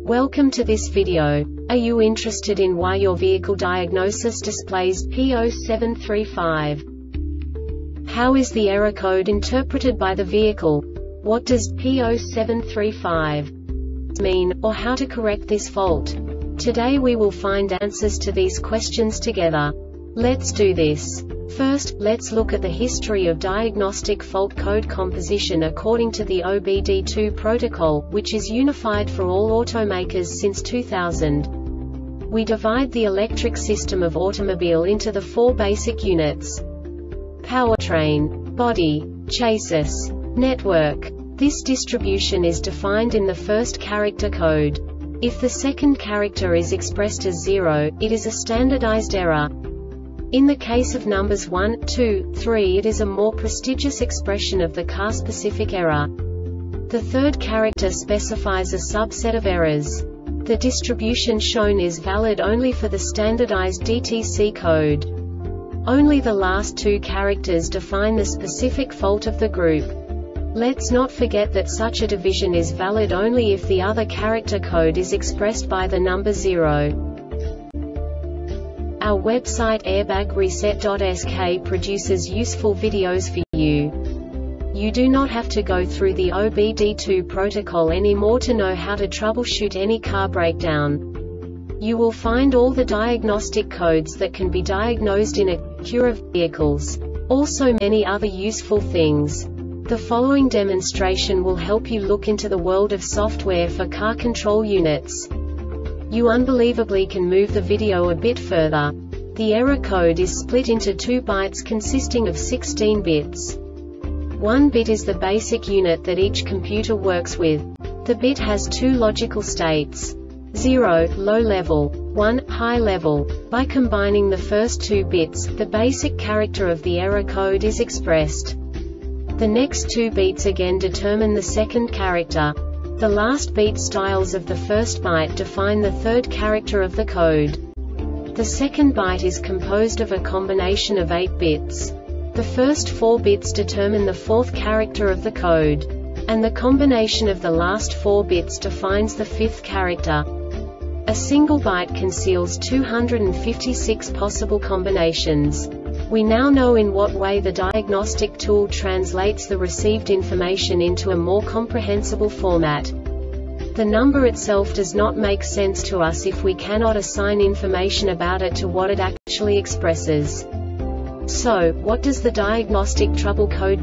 Welcome to this video. Are you interested in why your vehicle diagnosis displays P0735? How is the error code interpreted by the vehicle? What does P0735 mean, or how to correct this fault? Today we will find answers to these questions together. Let's do this. First, let's look at the history of diagnostic fault code composition according to the OBD2 protocol, which is unified for all automakers since 2000. We divide the electric system of automobile into the four basic units: powertrain, body, chassis, network. This distribution is defined in the first character code. If the second character is expressed as 0, it is a standardized error. In the case of numbers 1, 2, 3, it is a more prestigious expression of the car-specific error. The third character specifies a subset of errors. The distribution shown is valid only for the standardized DTC code. Only the last two characters define the specific fault of the group. Let's not forget that such a division is valid only if the other character code is expressed by the number 0. Our website airbagreset.sk produces useful videos for you. You do not have to go through the OBD2 protocol anymore to know how to troubleshoot any car breakdown. You will find all the diagnostic codes that can be diagnosed in Acura vehicles. Also many other useful things. The following demonstration will help you look into the world of software for car control units. You unbelievably can move the video a bit further. The error code is split into 2 bytes consisting of 16 bits. 1 bit is the basic unit that each computer works with. The bit has 2 logical states: 0, low level, 1, high level. By combining the first 2 bits, the basic character of the error code is expressed. The next 2 beats again determine the second character. The last beat styles of the first byte define the third character of the code. The second byte is composed of a combination of 8 bits. The first 4 bits determine the fourth character of the code. And the combination of the last 4 bits defines the fifth character. A single byte conceals 256 possible combinations. We now know in what way the diagnostic tool translates the received information into a more comprehensible format. The number itself does not make sense to us if we cannot assign information about it to what it actually expresses. So, what does the diagnostic trouble code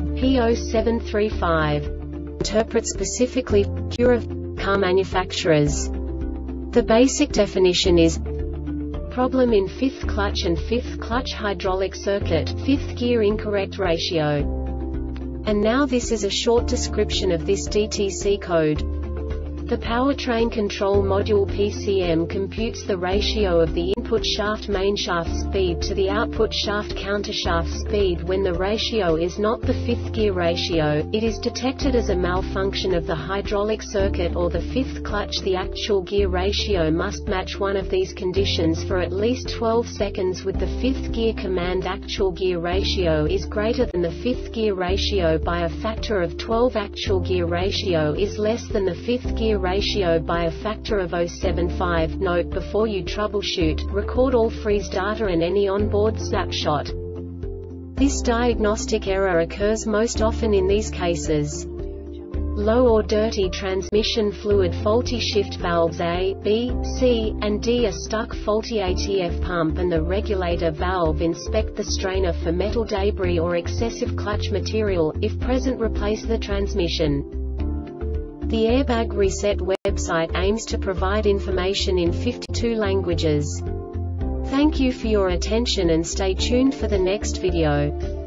P0735 interpret specifically for Acura car manufacturers? The basic definition is problem in 5th clutch and 5th clutch hydraulic circuit, 5th gear incorrect ratio. And now this is a short description of this DTC code. The powertrain control module PCM computes the ratio of the input shaft main shaft speed to the output shaft countershaft speed. When the ratio is not the 5th gear ratio, it is detected as a malfunction of the hydraulic circuit or the 5th clutch. The actual gear ratio must match one of these conditions for at least 12 seconds with the 5th gear command. Actual gear ratio is greater than the 5th gear ratio by a factor of 12. Actual gear ratio is less than the 5th gear ratio by a factor of 0.75. Note: before you troubleshoot, record all freeze data and any onboard snapshot. This diagnostic error occurs most often in these cases: low or dirty transmission fluid, faulty shift valves A, B, C, and D are stuck, faulty ATF pump and the regulator valve. Inspect the strainer for metal debris or excessive clutch material. If present, replace the transmission. The Airbag Reset website aims to provide information in 52 languages. Thank you for your attention and stay tuned for the next video.